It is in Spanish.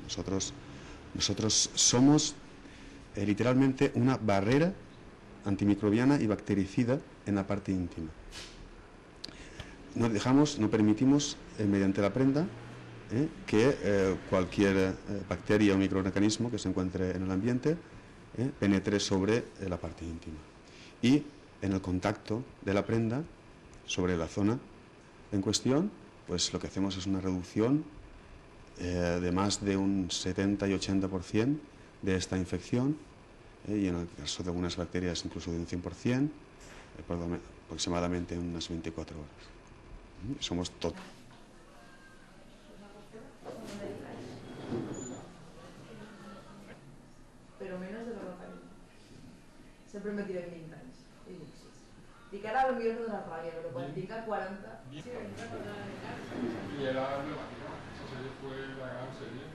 Nosotros somos literalmente una barrera antimicrobiana y bactericida en la parte íntima. No permitimos, mediante la prenda, que cualquier bacteria o microorganismo que se encuentre en el ambiente penetre sobre la parte íntima. Y en el contacto de la prenda sobre la zona en cuestión, pues lo que hacemos es una reducción de más de un 70 y 80% de esta infección, y en el caso de algunas bacterias incluso de un 100%, aproximadamente en unas 24 horas. Somos todos. Però menys de ferrocarril. Sempre me tiré 20 anys. Dic ara potser no donar ràbia, però quan tinc 40... Sí, y era emblemática. Esa serie fue la gran serie.